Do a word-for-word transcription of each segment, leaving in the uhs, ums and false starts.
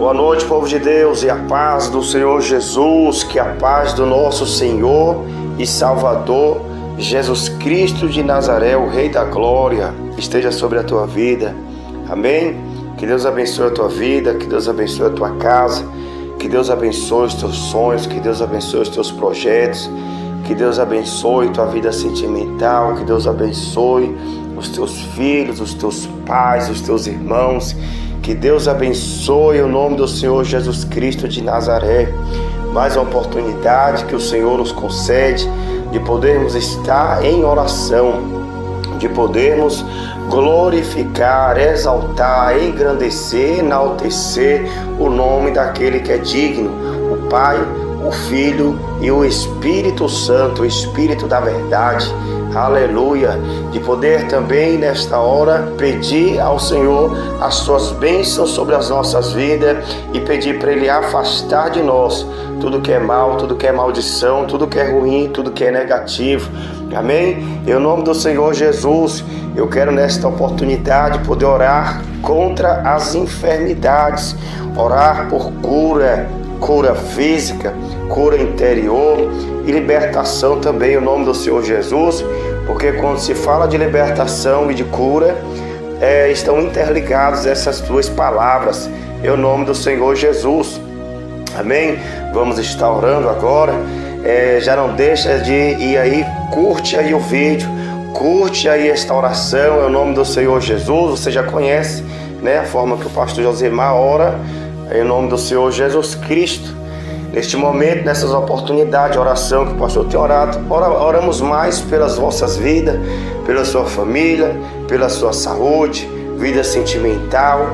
Boa noite, povo de Deus, e a paz do Senhor Jesus, que a paz do nosso Senhor e Salvador Jesus Cristo de Nazaré, o Rei da Glória, esteja sobre a tua vida. Amém? Que Deus abençoe a tua vida, que Deus abençoe a tua casa, que Deus abençoe os teus sonhos, que Deus abençoe os teus projetos, que Deus abençoe tua vida sentimental, que Deus abençoe os teus filhos, os teus pais, os teus irmãos. Que Deus abençoe o nome do Senhor Jesus Cristo de Nazaré. Mais uma oportunidade que o Senhor nos concede de podermos estar em oração, de podermos glorificar, exaltar, engrandecer, enaltecer o nome daquele que é digno, o Pai, o Filho e o Espírito Santo, o Espírito da verdade. Aleluia, de poder também nesta hora pedir ao Senhor as suas bênçãos sobre as nossas vidas e pedir para Ele afastar de nós tudo que é mal, tudo que é maldição, tudo que é ruim, tudo que é negativo. Amém? Em nome do Senhor Jesus, eu quero nesta oportunidade poder orar contra as enfermidades, orar por cura, cura física, cura interior e libertação também, em nome do Senhor Jesus, porque quando se fala de libertação e de cura, é, estão interligados essas duas palavras, em nome do Senhor Jesus. Amém? Vamos estar orando agora. É, já não deixa de ir aí, curte aí o vídeo, curte aí esta oração, em nome do Senhor Jesus. Você já conhece, né, a forma que o pastor Josemar ora, em nome do Senhor Jesus Cristo. Neste momento, nessas oportunidades de oração que o pastor tem orado, oramos mais pelas vossas vidas, pela sua família, pela sua saúde, vida sentimental,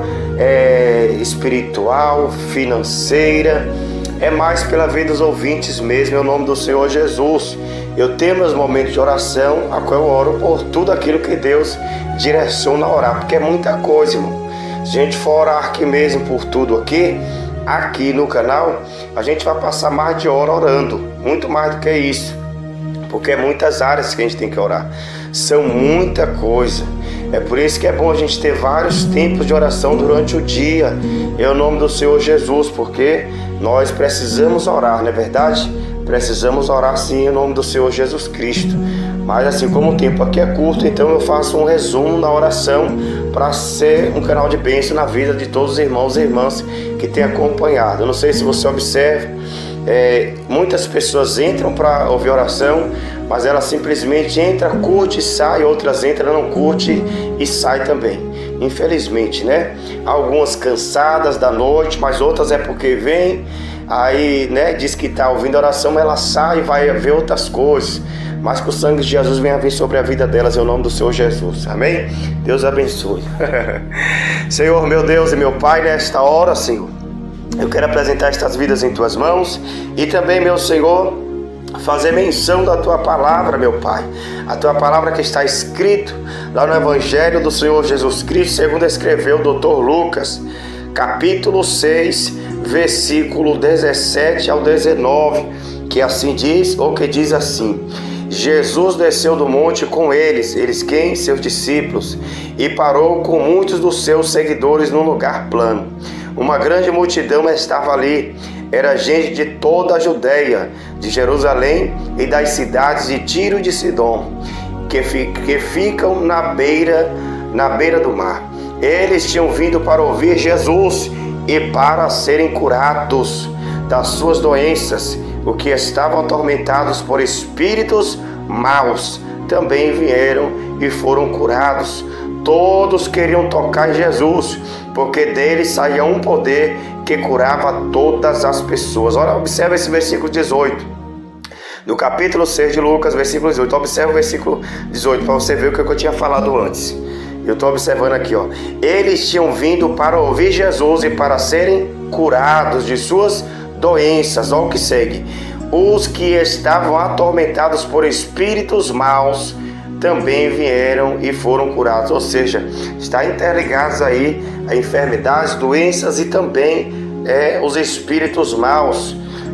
é, espiritual, financeira. É mais pela vida dos ouvintes mesmo, em nome do Senhor Jesus. Eu tenho meus momentos de oração, a qual eu oro por tudo aquilo que Deus direciona a orar, porque é muita coisa, irmão. Se a gente for orar aqui mesmo por tudo aqui, aqui no canal, a gente vai passar mais de hora orando, muito mais do que isso, porque é muitas áreas que a gente tem que orar, são muita coisa. É por isso que é bom a gente ter vários tempos de oração durante o dia, em nome do Senhor Jesus, porque nós precisamos orar, não é verdade? Precisamos orar sim, em nome do Senhor Jesus Cristo. Mas assim como o tempo aqui é curto, então eu faço um resumo na oração para ser um canal de bênção na vida de todos os irmãos e irmãs que têm acompanhado. Eu não sei se você observa, é, muitas pessoas entram para ouvir oração, mas elas simplesmente entram, curte e sai, outras entram, não curte e sai também. Infelizmente, né? Algumas cansadas da noite, mas outras é porque vem, aí, né, diz que está ouvindo a oração, ela sai e vai ver outras coisas. Mas que o sangue de Jesus venha vir sobre a vida delas, em nome do Senhor Jesus. Amém? Deus abençoe. Senhor, meu Deus e meu Pai, nesta hora, Senhor, eu quero apresentar estas vidas em Tuas mãos e também, meu Senhor, fazer menção da Tua palavra, meu Pai. A Tua palavra que está escrito lá no Evangelho do Senhor Jesus Cristo, segundo escreveu o doutor Lucas, capítulo seis, versículo dezessete ao dezenove, que assim diz, ou que diz assim: Jesus desceu do monte com eles, eles quem? Seus discípulos, e parou com muitos dos seus seguidores num lugar plano. Uma grande multidão estava ali, era gente de toda a Judeia, de Jerusalém e das cidades de Tiro e de Sidom, que, fi, que ficam na beira, na beira do mar. Eles tinham vindo para ouvir Jesus e para serem curados das suas doenças. O que estavam atormentados por espíritos maus também vieram e foram curados. Todos queriam tocar em Jesus, porque dele saía um poder que curava todas as pessoas. Olha, observa esse versículo dezoito. No capítulo seis de Lucas, versículo dezoito. Observa o versículo dezoito para você ver o que eu tinha falado antes. Eu estou observando aqui, ó. Eles tinham vindo para ouvir Jesus e para serem curados de suas doenças. Olha o que segue: os que estavam atormentados por espíritos maus também vieram e foram curados. Ou seja, está interligados aí a enfermidades, doenças e também é, os espíritos maus.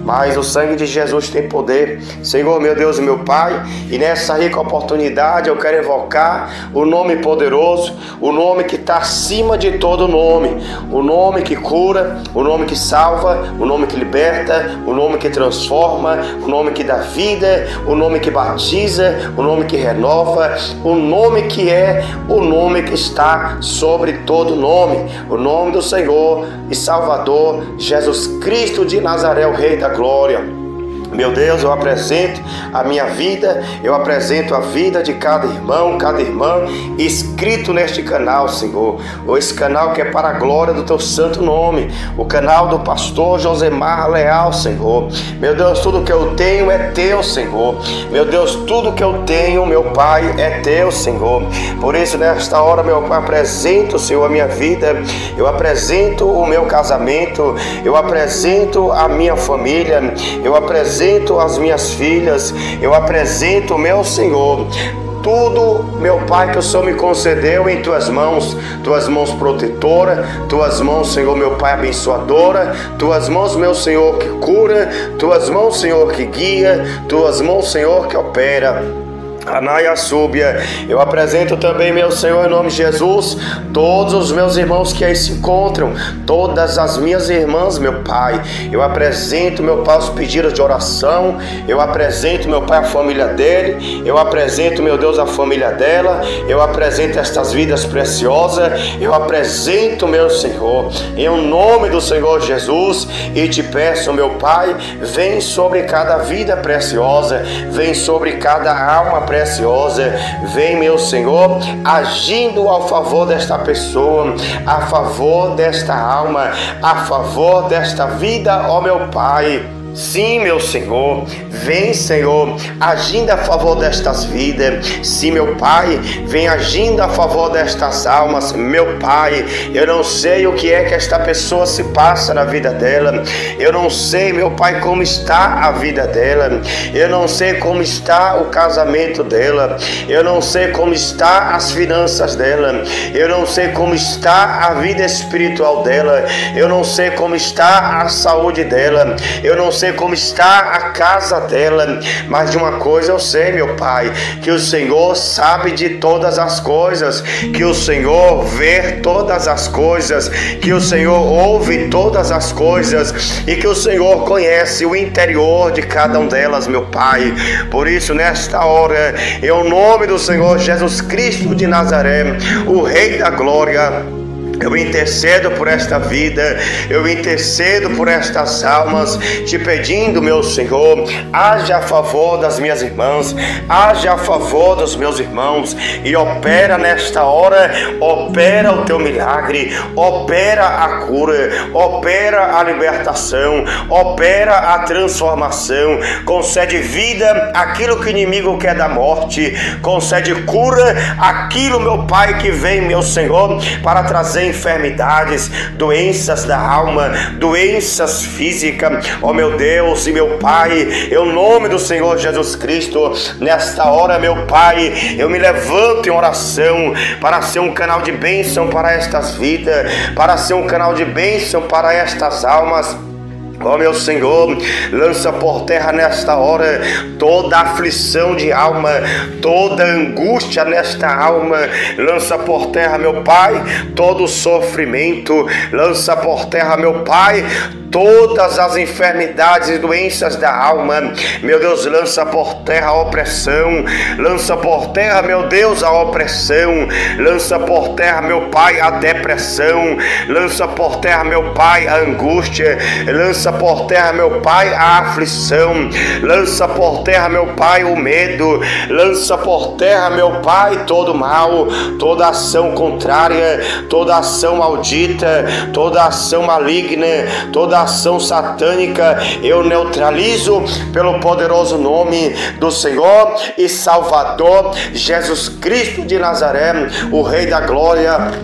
mas o sangue de Jesus tem poder. Senhor, meu Deus e meu Pai, e nessa rica oportunidade eu quero evocar o nome poderoso, o nome que está acima de todo nome, o nome que cura, o nome que salva, o nome que liberta, o nome que transforma, o nome que dá vida, o nome que batiza, o nome que renova, o nome que é o nome que está sobre todo nome, o nome do Senhor e Salvador Jesus Cristo de Nazaré, o Rei da Glória. Meu Deus, eu apresento a minha vida, eu apresento a vida de cada irmão, cada irmã inscrito neste canal, Senhor. Esse canal que é para a glória do Teu santo nome, o canal do pastor Josemar Leal, Senhor. Meu Deus, tudo que eu tenho é Teu, Senhor. Meu Deus, tudo que eu tenho, meu Pai, é Teu, Senhor. Por isso, nesta hora, meu Pai, apresento, Senhor, a minha vida, eu apresento o meu casamento, eu apresento a minha família, eu apresento as minhas filhas, eu apresento, meu Senhor, tudo, meu Pai, que o Senhor me concedeu em Tuas mãos, Tuas mãos protetora, Tuas mãos, Senhor, meu Pai, abençoadora, Tuas mãos, meu Senhor, que cura, Tuas mãos, Senhor, que guia, Tuas mãos, Senhor, que opera. Anaia Súbia, eu apresento também, meu Senhor, em nome de Jesus, todos os meus irmãos que aí se encontram, todas as minhas irmãs, meu Pai. Eu apresento, meu Pai, os pedidos de oração, eu apresento, meu Pai, a família dele, eu apresento, meu Deus, a família dela, eu apresento estas vidas preciosas, eu apresento, meu Senhor, em nome do Senhor Jesus, e te peço, meu Pai, vem sobre cada vida preciosa, vem sobre cada alma preciosa, preciosa, vem, meu Senhor, agindo ao favor desta pessoa, a favor desta alma, a favor desta vida, ó meu Pai. Sim, meu Senhor, vem, Senhor, agindo a favor destas vidas. Sim, meu Pai, vem agindo a favor destas almas. Meu Pai, eu não sei o que é que esta pessoa se passa na vida dela. Eu não sei, meu Pai, como está a vida dela. Eu não sei como está o casamento dela. Eu não sei como está as finanças dela. Eu não sei como está a vida espiritual dela. Eu não sei como está a saúde dela. Eu não sei como está a casa dela, mas de uma coisa eu sei, meu Pai, que o Senhor sabe de todas as coisas, que o Senhor vê todas as coisas, que o Senhor ouve todas as coisas e que o Senhor conhece o interior de cada uma delas, meu Pai. Por isso, nesta hora, em nome do Senhor Jesus Cristo de Nazaré, o Rei da Glória, eu intercedo por esta vida, eu intercedo por estas almas, te pedindo, meu Senhor, haja a favor das minhas irmãs, haja a favor dos meus irmãos, e opera nesta hora, opera o teu milagre, opera a cura, opera a libertação, opera a transformação, concede vida àquilo que o inimigo quer da morte, concede cura àquilo, meu Pai, que vem, meu Senhor, para trazer enfermidades, doenças da alma, doenças físicas, ó meu Deus e meu Pai, em nome do Senhor Jesus Cristo, nesta hora, meu Pai, eu me levanto em oração para ser um canal de bênção para estas vidas, para ser um canal de bênção para estas almas. Ó meu Senhor, lança por terra nesta hora toda aflição de alma, toda angústia nesta alma, lança por terra, meu Pai, todo sofrimento, lança por terra, meu Pai, todas as enfermidades e doenças da alma. Meu Deus, lança por terra a opressão, lança por terra, meu Deus, a opressão, lança por terra, meu Pai, a depressão, lança por terra, meu Pai, a angústia, lança por terra, meu Pai, a aflição, lança por terra, meu Pai, o medo, lança por terra, meu Pai, todo mal, toda ação contrária, toda ação maldita, toda ação maligna, toda ação satânica, eu neutralizo pelo poderoso nome do Senhor e Salvador Jesus Cristo de Nazaré, o Rei da Glória.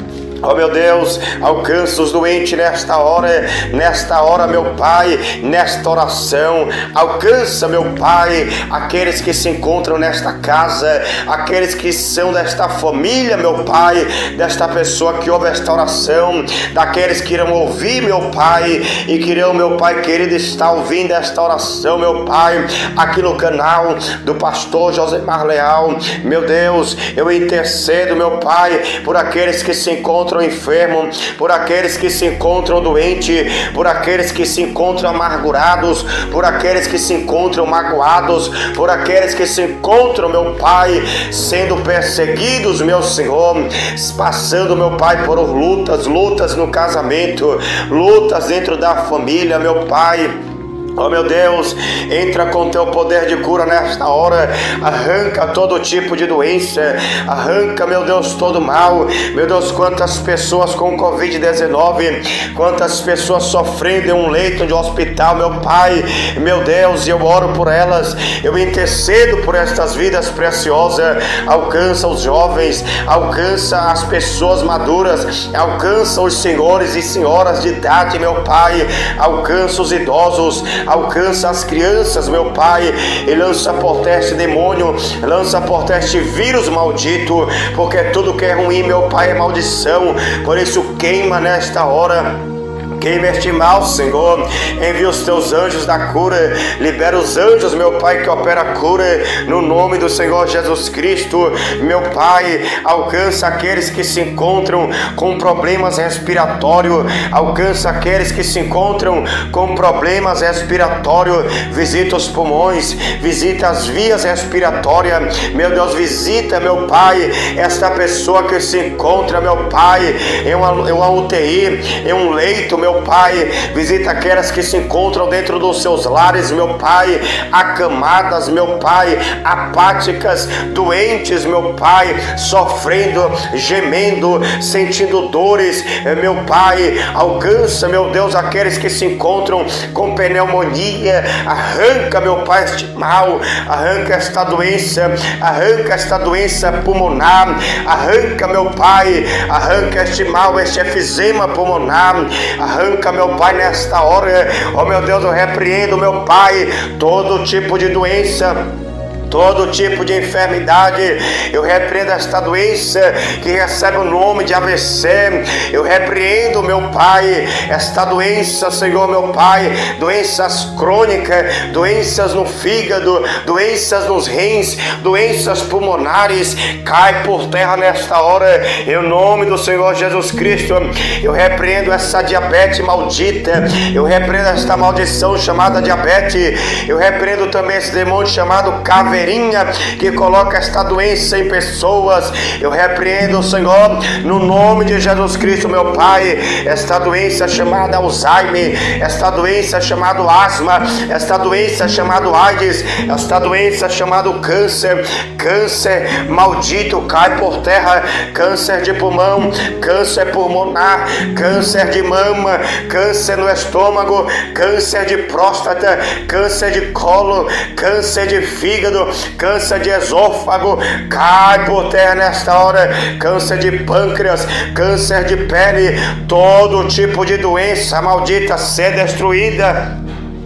Oh meu Deus, alcança os doentes nesta hora, nesta hora, meu Pai, nesta oração. Alcança, meu Pai, aqueles que se encontram nesta casa, aqueles que são desta família, meu Pai, desta pessoa que ouve esta oração, daqueles que irão ouvir, meu Pai, e que irão, meu Pai querido, estar ouvindo esta oração, meu Pai, aqui no canal do pastor Josemar Leal. Meu Deus, eu intercedo, meu Pai, por aqueles que se encontram enfermos, por aqueles que se encontram doentes, por aqueles que se encontram amargurados, por aqueles que se encontram magoados, por aqueles que se encontram, meu Pai, sendo perseguidos, meu Senhor, passando, meu Pai, por lutas, lutas no casamento, lutas dentro da família, meu Pai. Oh meu Deus, entra com teu poder de cura nesta hora, arranca todo tipo de doença, arranca, meu Deus, todo mal. Meu Deus, quantas pessoas com covid dezenove, quantas pessoas sofrendo em um leito de hospital, meu Pai, meu Deus, eu oro por elas, eu intercedo por estas vidas preciosas. Alcança os jovens, alcança as pessoas maduras, alcança os senhores e senhoras de idade, meu Pai, alcança os idosos, alcança as crianças, meu Pai, e lança por terra este demônio, lança por terra este vírus maldito, porque tudo que é ruim, meu Pai, é maldição. Por isso queima nesta hora, queima este mal, Senhor. Envia os teus anjos da cura, libera os anjos, meu Pai, que opera a cura, no nome do Senhor Jesus Cristo. Meu Pai, alcança aqueles que se encontram com problemas respiratórios, alcança aqueles que se encontram com problemas respiratórios, visita os pulmões, visita as vias respiratórias, meu Deus, visita, meu Pai, esta pessoa que se encontra, meu Pai, em uma, em uma U T I, em um leito, meu Pai, visita aquelas que se encontram dentro dos seus lares, meu Pai, acamadas, meu Pai, apáticas, doentes, meu Pai, sofrendo, gemendo, sentindo dores, meu Pai. Alcança, meu Deus, aqueles que se encontram com pneumonia, arranca, meu Pai, este mal, arranca esta doença, arranca esta doença pulmonar, arranca, meu Pai, arranca este mal, este efizema pulmonar, arranca, meu Pai, nesta hora. Oh meu Deus, eu repreendo, meu Pai, todo tipo de doença, todo tipo de enfermidade. Eu repreendo esta doença que recebe o nome de A V C. Eu repreendo, meu Pai, esta doença, Senhor, meu Pai, doenças crônicas, doenças no fígado, doenças nos rins, doenças pulmonares. Cai por terra nesta hora, em nome do Senhor Jesus Cristo. Eu repreendo essa diabetes maldita, eu repreendo esta maldição chamada diabetes, eu repreendo também esse demônio chamado caveirinha, que coloca esta doença em pessoas. Eu repreendo, Senhor, no nome de Jesus Cristo, meu Pai, esta doença chamada Alzheimer, esta doença chamada asma, esta doença chamada AIDS, esta doença chamada câncer, câncer maldito, cai por terra, câncer de pulmão, câncer pulmonar, câncer de mama, câncer no estômago, câncer de próstata, câncer de colo, câncer de fígado, câncer de esôfago, cai por terra nesta hora, câncer de pâncreas, câncer de pele, todo tipo de doença maldita ser destruída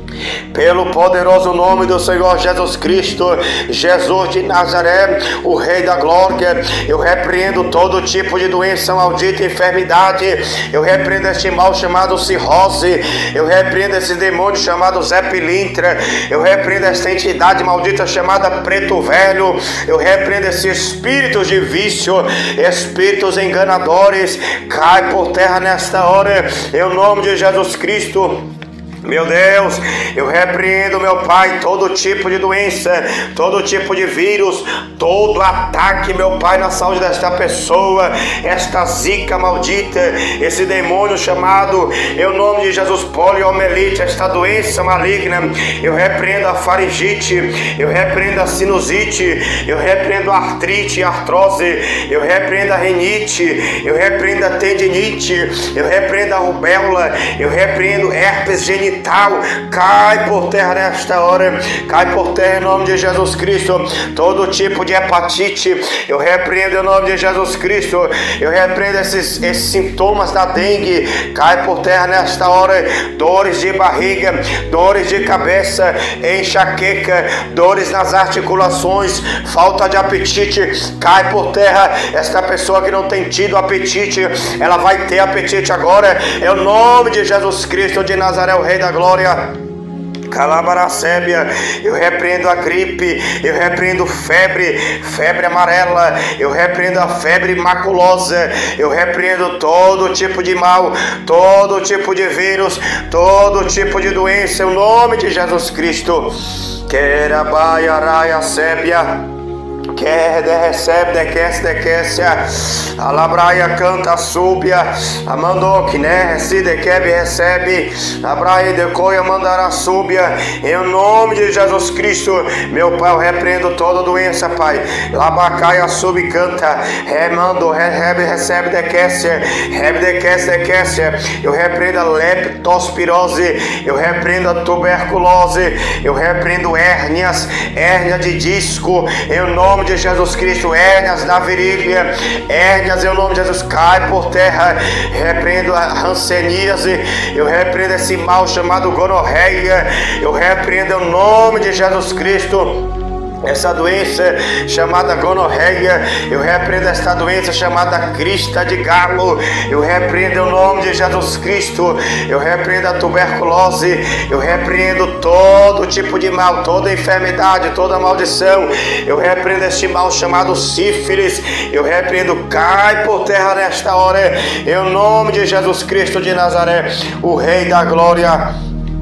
pelo poderoso nome do Senhor Jesus Cristo, Jesus de Nazaré, o Rei da Glória. Eu repreendo todo tipo de doença maldita e enfermidade. Eu repreendo este mal chamado cirrose. Eu repreendo esse demônio chamado Zé Pilintra. Eu repreendo esta entidade maldita chamada Preto Velho. Eu repreendo esses espíritos de vício, espíritos enganadores. Cai por terra nesta hora, em nome de Jesus Cristo. Meu Deus, eu repreendo, meu Pai, todo tipo de doença, todo tipo de vírus, todo ataque, meu Pai, na saúde desta pessoa, esta zika maldita, esse demônio chamado, em nome de Jesus, poliomielite, esta doença maligna. Eu repreendo a faringite, eu repreendo a sinusite, eu repreendo a artrite e artrose, eu repreendo a renite, eu repreendo a tendinite, eu repreendo a rubéola, eu repreendo herpes genital, vital, cai por terra nesta hora, cai por terra em nome de Jesus Cristo. Todo tipo de hepatite, eu repreendo em nome de Jesus Cristo. Eu repreendo esses, esses sintomas da dengue, cai por terra nesta hora. Dores de barriga, dores de cabeça, enxaqueca, dores nas articulações, falta de apetite, cai por terra. Esta pessoa que não tem tido apetite, ela vai ter apetite agora, é o nome de Jesus Cristo de Nazaré, o Rei da Glória. Calabaracébia, eu repreendo a gripe, eu repreendo febre, febre amarela, eu repreendo a febre maculosa, eu repreendo todo tipo de mal, todo tipo de vírus, todo tipo de doença, em nome de Jesus Cristo. Querabaia, raia, sébia. Quer de recebe, dequece, dequecia, alabraia canta, súbia, amandou que né, recebe, quebe, recebe, abraia decoia, mandará súbia, em nome de Jesus Cristo, meu Pai, eu repreendo toda doença, Pai, labacaia, sub, canta, remando, recebe, recebe, dequecia, rebe, dequece, dequecia, eu repreendo a leptospirose, eu repreendo a tuberculose, eu repreendo hérnias, hérnia de disco, em nome de Jesus Cristo, hérnias na virilha, hérnias em nome de Jesus, cai por terra, repreendo a hanseníase, eu repreendo esse mal chamado gonorreia, eu repreendo em nome de Jesus Cristo essa doença chamada gonorreia, eu repreendo esta doença chamada crista de galo, eu repreendo o nome de Jesus Cristo, eu repreendo a tuberculose, eu repreendo todo tipo de mal, toda enfermidade, toda maldição, eu repreendo este mal chamado sífilis, eu repreendo, cai por terra nesta hora, em nome de Jesus Cristo de Nazaré, o Rei da Glória.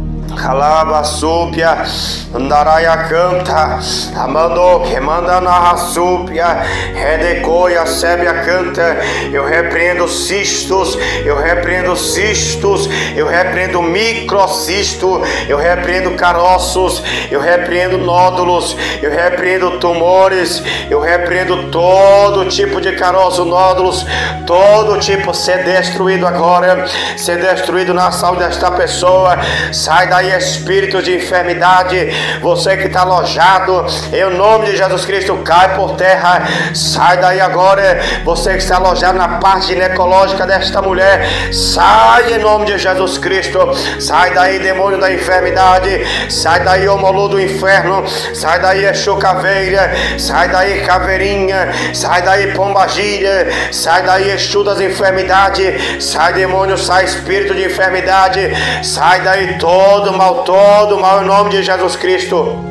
Calaba súpia, andaraia canta, amando que manda na súpia, redecoia, sébia canta, eu repreendo cistos, eu repreendo cistos, eu repreendo microcisto, eu repreendo caroços, eu repreendo nódulos, eu repreendo tumores, eu repreendo todo tipo de caroço, nódulos, todo tipo, ser destruído agora, ser destruído na saúde desta pessoa, sai daí espírito de enfermidade, você que está alojado, em nome de Jesus Cristo, cai por terra, sai daí agora, você que está alojado na parte ginecológica desta mulher, sai em nome de Jesus Cristo, sai daí demônio da enfermidade, sai daí homolô do inferno, sai daí Exu caveira, sai daí caveirinha, sai daí pombagira, sai daí Exu das enfermidades, sai demônio, sai espírito de enfermidade, sai daí todo mal, todo mal em nome de Jesus Cristo.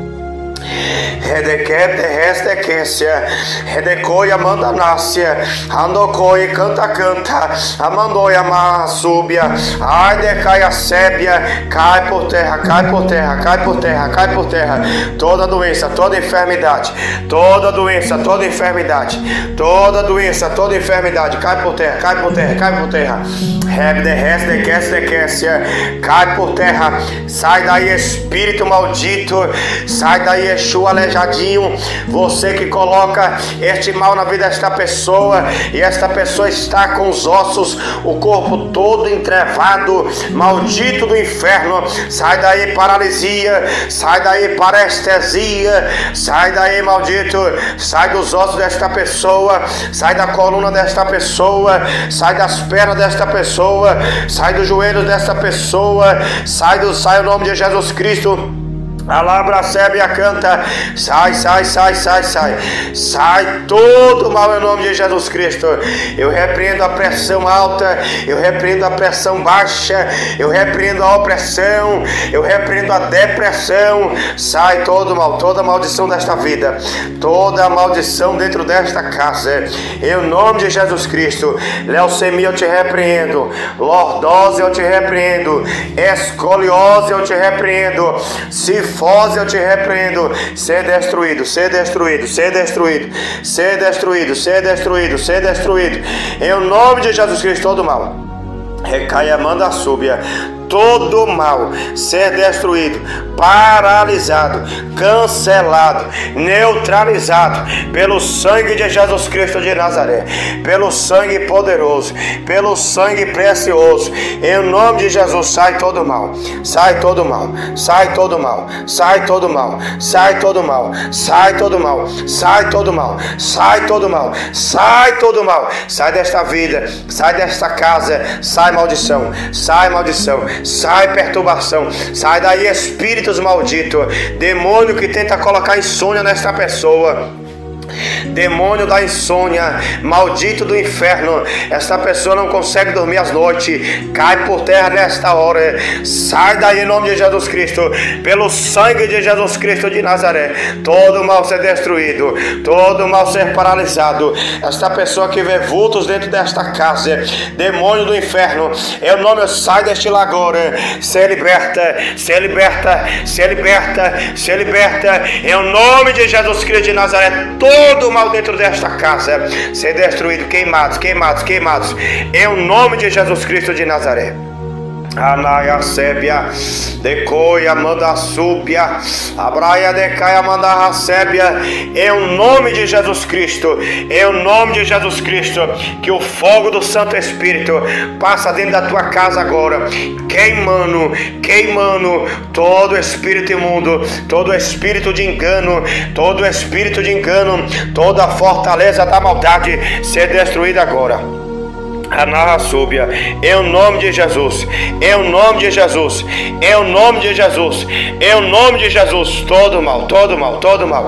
Redequete, restequência, redecoia, mandanácia, andocoi, canta, canta, amandoia, amarra, súbia, ai, decai a sébia, cai por terra, cai por terra, cai por terra, cai por terra, toda doença, toda enfermidade, toda doença, toda enfermidade, toda doença, toda enfermidade, cai por terra, cai por terra, cai por terra, rebde, restequece, dequência, cai por terra, sai daí espírito maldito, sai daí Exu aleijadinho, você que coloca este mal na vida desta pessoa, e esta pessoa está com os ossos, o corpo todo entrevado, maldito do inferno, sai daí paralisia, sai daí parestesia, sai daí maldito, sai dos ossos desta pessoa, sai da coluna desta pessoa, sai das pernas desta pessoa, sai dos joelhos desta pessoa, sai do, sai o nome de Jesus Cristo. Alabra, sébia, canta, sai, sai, sai, sai, sai, sai todo mal em nome de Jesus Cristo. Eu repreendo a pressão alta, eu repreendo a pressão baixa, eu repreendo a opressão, eu repreendo a depressão, sai todo mal, toda maldição desta vida, toda maldição dentro desta casa, em nome de Jesus Cristo. Leucemia eu te repreendo, lordose eu te repreendo, escoliose eu te repreendo, se Fose eu te repreendo, ser destruído, ser destruído, ser destruído, ser destruído, ser destruído, ser destruído, em nome de Jesus Cristo, todo mal. Recaia, manda súbia, todo mal ser destruído, paralisado, cancelado, neutralizado pelo sangue de Jesus Cristo de Nazaré, pelo sangue poderoso, pelo sangue precioso. Em nome de Jesus, sai todo mal, sai todo mal, sai todo mal, sai todo mal, sai todo mal, sai todo mal, sai todo mal, sai todo mal, sai todo mal, sai desta vida, sai desta casa, sai maldição, sai maldição, sai perturbação, sai daí espíritos malditos, demônio que tenta colocar insônia nesta pessoa, demônio da insônia, maldito do inferno, esta pessoa não consegue dormir às noites, cai por terra nesta hora, sai daí em nome de Jesus Cristo, pelo sangue de Jesus Cristo de Nazaré, todo mal ser destruído, todo mal ser paralisado. Esta pessoa que vê vultos dentro desta casa, demônio do inferno, eu nome, sai deste lá agora, se liberta, se liberta, se liberta, se liberta, em nome de Jesus Cristo de Nazaré. Todo mal dentro desta casa ser destruído, queimados, queimados, queimados, em nome de Jesus Cristo de Nazaré. Anaia sébia, decoia, manda súbia, abraia decaia, manda racébia, em nome de Jesus Cristo, em nome de Jesus Cristo, que o fogo do Santo Espírito passa dentro da tua casa agora, queimando, queimando todo espírito imundo, todo espírito de engano, todo espírito de engano, toda fortaleza da maldade ser destruída agora. Anarra súbia, em nome de Jesus, em nome de Jesus, em nome de Jesus, em nome de Jesus, todo mal, todo mal, todo mal,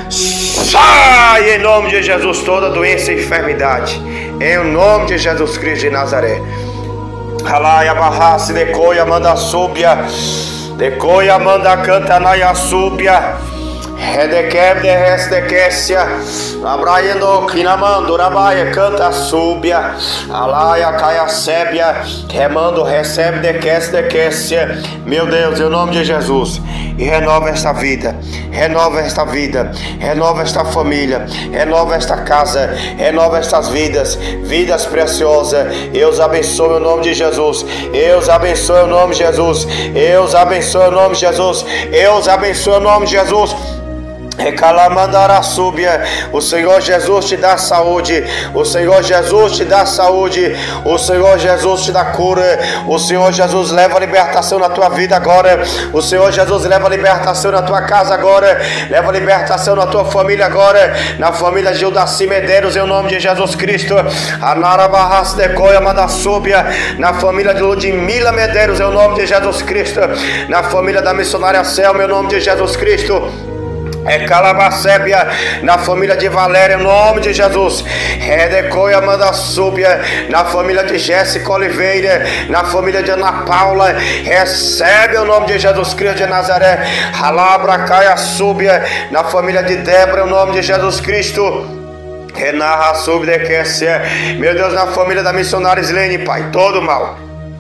sai em nome de Jesus, toda doença e enfermidade, em nome de Jesus Cristo de Nazaré. Alaia barrace, decoia, manda súbia, decoia, manda canta, naia súbia. Redequeb de resdequécia, abraiando, quinamando, rabaia, canta, súbia, alaia, caia, sébia, remando, recebe, dequece, dequécia. Meu Deus, em nome de Jesus, e renova esta vida, renova esta vida, renova esta família, renova esta casa, renova estas vidas, vidas preciosas. Eu os abençoo em nome de Jesus, eu os abençoo em nome de Jesus, eu os abençoo em nome de Jesus, eu os abençoo em nome de Jesus. Recalamandara súbia, o Senhor Jesus te dá saúde, o Senhor Jesus te dá saúde, o Senhor Jesus te dá cura, o Senhor Jesus leva a libertação na tua vida agora, o Senhor Jesus leva a libertação na tua casa agora, leva a libertação na tua família agora, na família de Udaci Medeiros, em nome de Jesus Cristo. Anara Barras Decoia Manda súbia, na família de Ludmila Medeiros, em nome de Jesus Cristo, na família da missionária Selma, em nome de Jesus Cristo. É calabacébia, na família de Valéria, em nome de Jesus. Redecoia manda súbia, na família de Jéssica Oliveira, na família de Ana Paula, recebe o nome de Jesus Cristo de Nazaré. Halabra caia súbia, na família de Débora, em nome de Jesus Cristo. Renarra súbia, meu Deus, na família da missionária Islene, Pai, todo mal,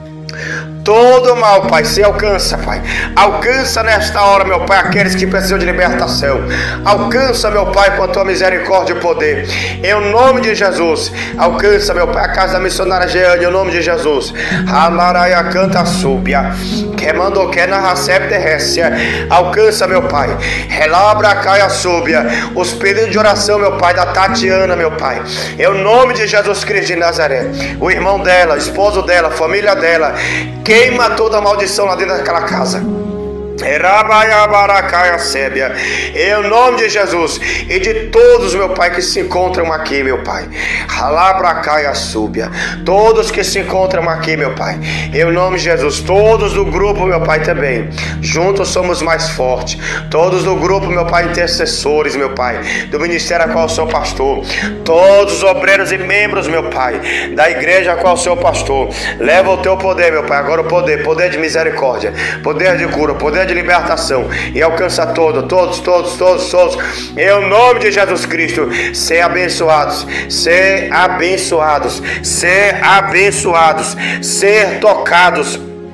todo mal, Pai, se alcança, Pai. Alcança nesta hora, meu Pai, aqueles que precisam de libertação. Alcança, meu Pai, com a tua misericórdia e poder. Em nome de Jesus. Alcança, meu Pai, a casa da missionária Jeane, em nome de Jesus. Amaraia canta súbia. Que mandou que na recebe terrestre. Alcança, meu Pai. Relabra caia súbia. Os pedidos de oração, meu Pai, da Tatiana, meu Pai. Em nome de Jesus Cristo de Nazaré. O irmão dela, o esposo dela, a família dela. Queima toda a maldição lá dentro daquela casa. Em nome de Jesus e de todos, meu Pai, que se encontram aqui, meu Pai. Ralabracaia súbia. Todos que se encontram aqui, meu Pai. Em nome de Jesus. Todos do grupo, meu Pai, também. Juntos somos mais fortes. Todos do grupo, meu Pai, intercessores, meu Pai. Do ministério a qual eu sou pastor. Todos os obreiros e membros, meu Pai. Da igreja a qual eu sou pastor. Leva o teu poder, meu Pai. Agora o poder. Poder de misericórdia. Poder de cura. Poder de de libertação e alcança todo, todos, todos, todos, todos, em nome de Jesus Cristo. Ser abençoados, ser abençoados, ser abençoados, ser tocados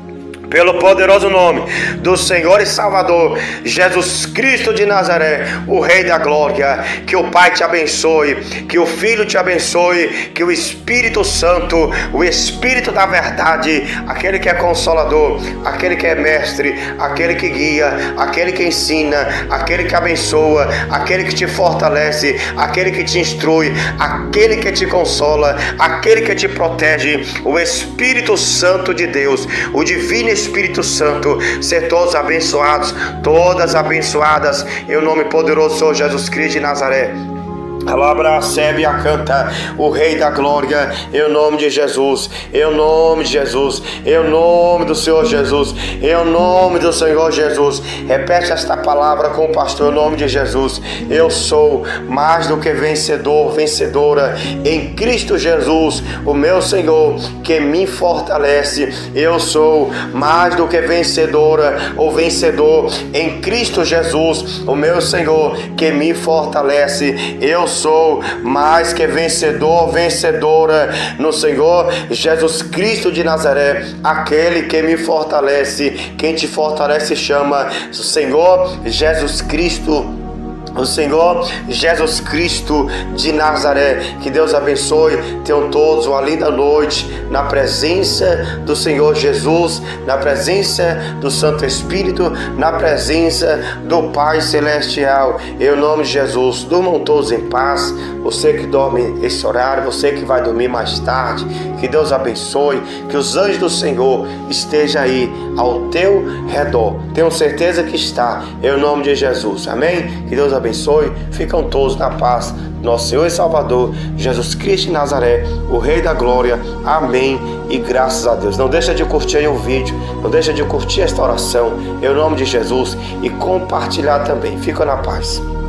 pelo poderoso nome do Senhor e Salvador Jesus Cristo de Nazaré, o Rei da Glória. Que o Pai te abençoe, que o Filho te abençoe, que o Espírito Santo, o Espírito da verdade, aquele que é consolador, aquele que é mestre, aquele que guia, aquele que ensina, aquele que abençoa, aquele que te fortalece, aquele que te instrui, aquele que te consola, aquele que te protege, o Espírito Santo de Deus, o divino Espírito Santo, ser todos abençoados, todas abençoadas, em nome poderoso do Senhor Jesus Cristo de Nazaré. Alabra, recebe a canta, o Rei da Glória, em nome de Jesus, em nome de Jesus, em nome do Senhor Jesus, em nome do Senhor Jesus. Repete esta palavra com o pastor, em nome de Jesus. Eu sou mais do que vencedor, vencedora em Cristo Jesus, o meu Senhor, que me fortalece. Eu sou mais do que vencedora ou vencedor em Cristo Jesus, o meu Senhor, que me fortalece. Eu sou mais que vencedor, vencedora no Senhor Jesus Cristo de Nazaré, aquele que me fortalece. Quem te fortalece chama o Senhor Jesus Cristo, o Senhor Jesus Cristo de Nazaré. Que Deus abençoe. Tenham todos uma linda noite na presença do Senhor Jesus, na presença do Santo Espírito, na presença do Pai Celestial. Em nome de Jesus, durmam todos em paz. Você que dorme esse horário, você que vai dormir mais tarde, que Deus abençoe, que os anjos do Senhor estejam aí ao teu redor. Tenho certeza que está, em nome de Jesus. Amém? Que Deus abençoe. Ficam todos na paz do nosso Senhor e Salvador Jesus Cristo de Nazaré, o Rei da Glória. Amém e graças a Deus. Não deixa de curtir aí o vídeo, não deixa de curtir esta oração, em nome de Jesus, e compartilhar também. Fica na paz.